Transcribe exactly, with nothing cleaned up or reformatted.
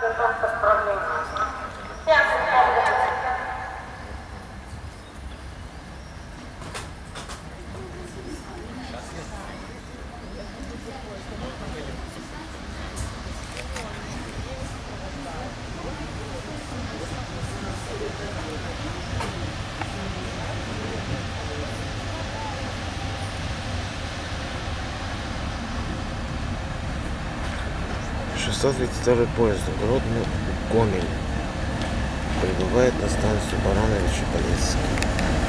готов к отправлению. Мясо подготовить. шестьсот тридцать второй поезд Гродно-Гомель прибывает на станцию Барановичи-Полесский.